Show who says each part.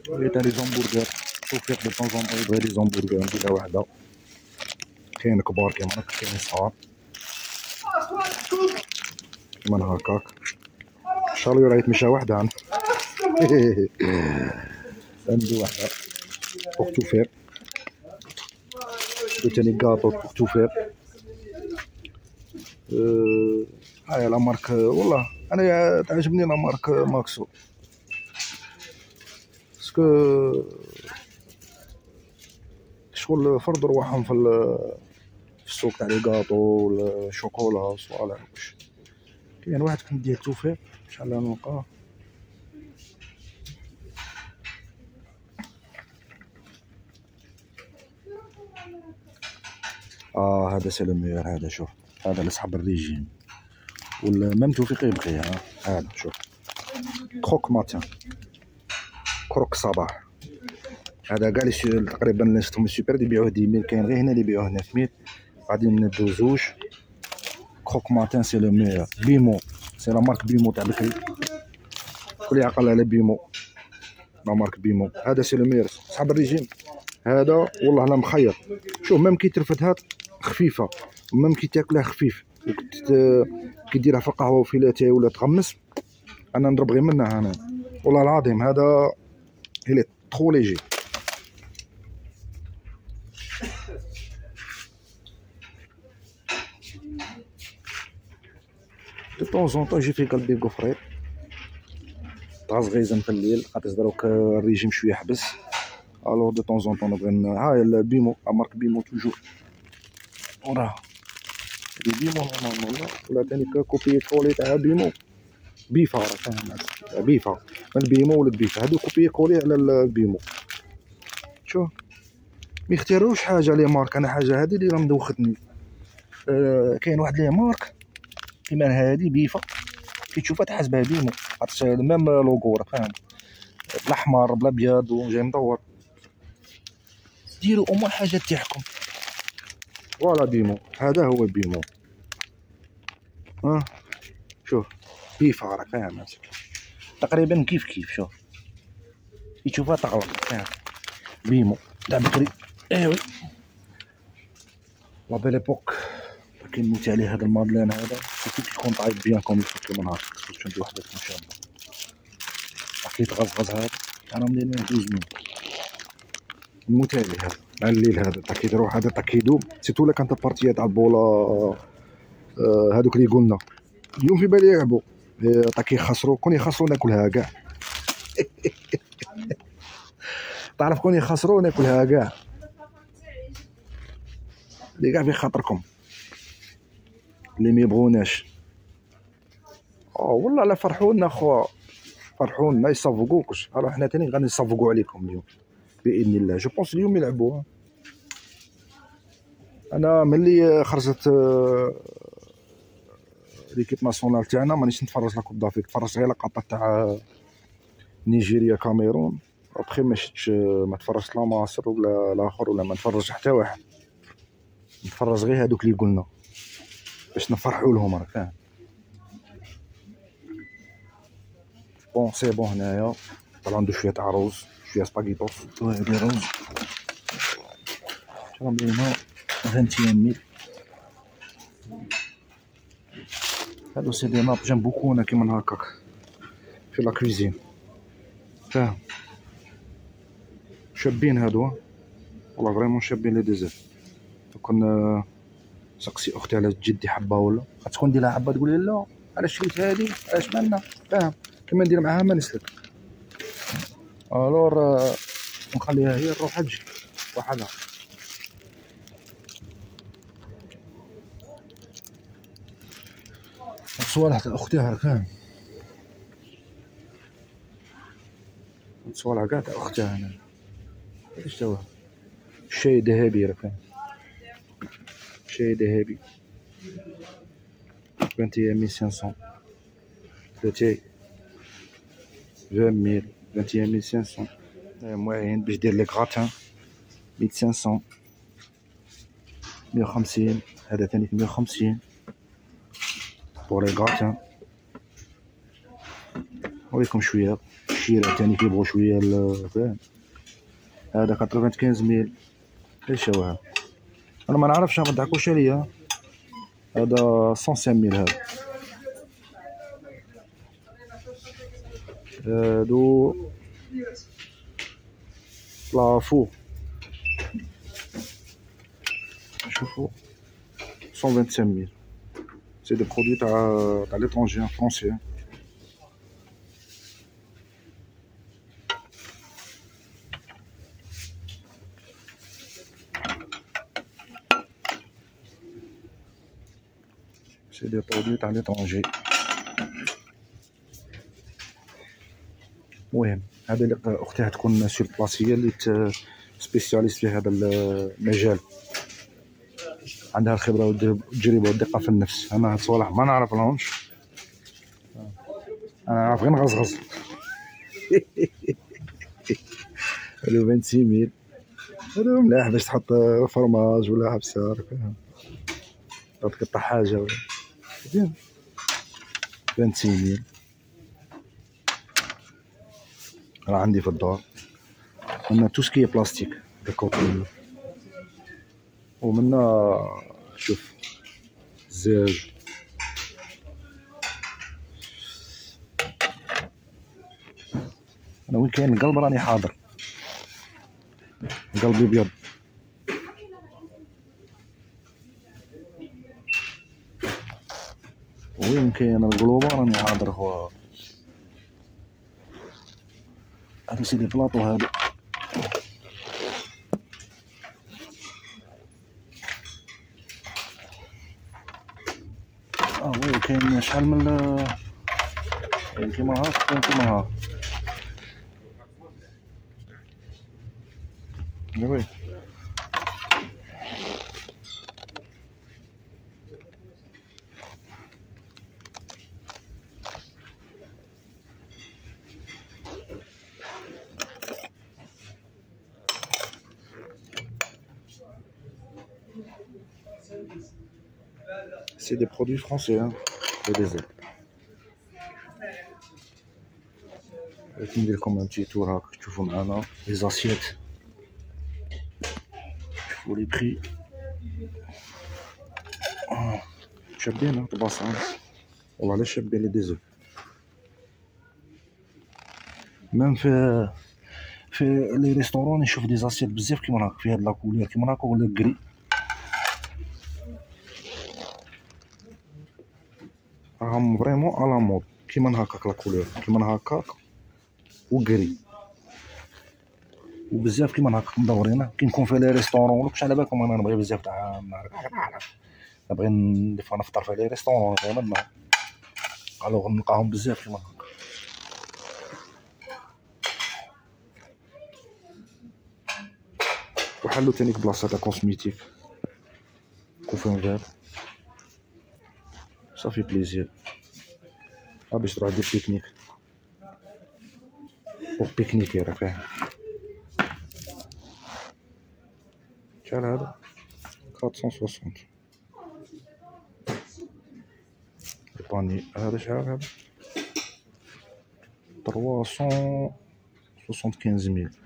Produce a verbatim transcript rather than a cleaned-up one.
Speaker 1: وليت لي زومبورغر توفيق دو طون زون طون يبغي لي زومبورغر نديرها وحده. كاين كبار كيما هاك كاين صغار كيما هكاك. شالو راه يتمشى وحده ندو وحده بوغ توفيق. درت تاني كاطو بوغ توفيق. هاهي لا مارك والله انا تعجبني لا مارك ماكسو باسكو شغل فرضوا رواحهم في في السوق تاع لي كاطو ولا الشوكولا وصوالح واش. كاين واحد كان ديال توفيق شحال نلقاه. اه هذا سي لو ميور. هذا شوف هذا لصحاب الريجيم ولا ميم توفيق يبغيها. هذا شوف كروك ماتان كروك صباح. هذا كاع لي تقريبا اللي شفتهم السوبر يبيعوه ديميل. كاين غير هنا اللي يبيعوه هنا في ميت. غادي ندو زوج كروك ماتان سي لو ميور. بيمو سي لا مارك بيمو تاع بكري. كل يعقل على بيمو لا مارك بيمو. هذا سي لو ميور صحاب الريجيم. هذا والله لا مخير. شوف ميم كي ترفدها خفيفه وميم كي تاكلها خفيف كي ديرها في القهوه وفي لاتاي ولا تغمس. انا نضرب غير منها انا والله العظيم. هذا هي ترو ليجي. دو طون زون طون يجي في قلبي كوفريط طاز غيزن في الليل خاطر دروك الريجيم شويه حبس. الوغ دو طون زون طون نبغي. هاي البيمو مارك بيمو توجور. وراه بيمو نورمالمون ولا تاني كوبي كولي تاع بيمو بيفا. راه فاهم بيفا من بيمو ولا بيفا. هادو كوبي كولي على البيمو. شوف ما يختاروش حاجه لي مارك. انا حاجه هادي اللي راه مدوختني. أه كاين واحد لي مارك كيما هادي بيفا كي تشوفها تحس بها بيمو خاطر ميم لوغو راه فاهم بالاحمر بالابيض وجاي مدور. ديروا أمور حاجه تاعكم. فوالا بيمو هذا هو بيمو. ها شوف بيفا راه فاهم تقريبا كيف كيف. شوف كي تشوفها تغلط فاهم بيمو تاع بكري. ايوي لا بيل ايبوك. كاين موت عليه هذا المادلين هذا كي تكون طايب بيان كوم يفك من هاك. خصك ندير وحده ان شاء الله. كي تغزغز هذا انا ملي ندوز منه نموت عليه هذا مع الليل. هذا تا كي تروح هذا تا كيدوب سيتو. لا كانت البارتيه تاع البولا هذوك اللي قلنا اليوم في بالي يلعبوا تا كيخسروا كون يخسروا ناكلها كاع. تعرف كون يخسروا ناكلها كاع اللي كاع في خاطركم اللي ما يبغوناش. اه والله لا فرحونا خو فرحونا ما يصفقوكش. راه حنا تاني غادي نصفقوا عليكم اليوم باذن الله. جو بونس اليوم يلعبوا. انا ملي خرجت ليكيب ناسيونال تاعنا مانيش نتفرج لا كوب دافريك. تفرجت غير لقطه تاع نيجيريا كاميرون. ابخي ما شفتش ما تفرجت لا مصر ولا الاخر ولا ما نتفرج حتى واحد. نتفرج غير هذوك اللي قلنا باش نفرحوا لهم راه فاهم. بون سي بون. هنايا طلع عنده شويه تاع روز شويه سباغيتوس وهادي روز شربينا عشرين ميل. هادو سي دي ناب جنب بوكونا كيما هكاك في لا كويزين فاهم. شابين هادو والله فريمون شابين لي ديزير. كون سقسي اختي على جدي حبه ولا غتكون ندير لها حبه تقول لي لا علاش شريت هادي علاش مالنا فاهم. كيما ندير معاها ما نسلك. الور نخليها هي نروح تجي وحدها. صوالح تاع اختها فاهم. صوالح كاع تاع اختها هنا. ايش توا شاي ذهبي راه فاهم. شاي ذهبي vingt et un mille cinq cents. لاتاي vingt mille vingt et un mille cinq cents. موين باش دير لي غراتان mille cinq cents مية وخمسين. هذا ثاني مية وخمسين بور لي غراتان. نوريكم شويه العشيرة تاني كيبغوا شوية فاهم. هذا خمسة ميل ايش هو هذا؟ انا ما نعرفش، ما تضحكوش عليا. هذا مية ميل. هذا هادو لافو شوفوا مية وخمسة وعشرين ميل. سي دي برودوي تاع تاع ليترونجي فرونسي. سي دي برودوي تاع ليترونجي. المهم هذا اللي اختي تكون سور بلاص، هي اللي سبيسياليست في هذا المجال، عندها الخبره والتجربه والدقه في النفس. انا هاد الصوالح ما نعرف لهمش، انا نعرف غير نغزغز. هادو خمسين ميل، هادو ملاح باش تحط فرماج ولا حبسه تقطع حاجه زين. خمسين ميل راه عندي في الدار. منا توسكي بلاستيك ديكوطي، ومنا شوف الزاج. انا وين كاين القلب راني حاضر، قلبي ابيض. وين كاين القلوب راني حاضر خويا. هادو سيدي بلاطو هادو. اه وي كاين شحال من كاين كيما هاك، كاين كيما هاك. وي c'est des produits français hein, et des aides. ندير لكم ان بتي تور هاك تشوفوا معانا لي زاسيت، شوفوا لي بري شابين طباصان والله على شابين لي ديزو. ميم في في لي ريستورون نشوف دي زاسيت بزاف كيما هاك في هاد لاكولير كيما هاك ولا كري، راهم فريمون على مود كيما هكاك لاكولير كيما هكاك وكري، وبزاف كيما هكاك مدورين. كي نكون في لي ريستورون ماكش على بالكم انا نبغي بزاف تاع نبغي دي فوا نفطر في لي ريستورون فهمنا، الوغ نلقاهم بزاف كيما هكا. وحلو تاني بلاصه تاع كوسميتيك كوفون فير صافي بليزير. ها باش تروح دير بيكنيك او بيكنيكي راه فاهم. شحال هذا؟ مية وستين. الباني هذا شحال هذا؟ خمسمية وخمسة وستين ميل.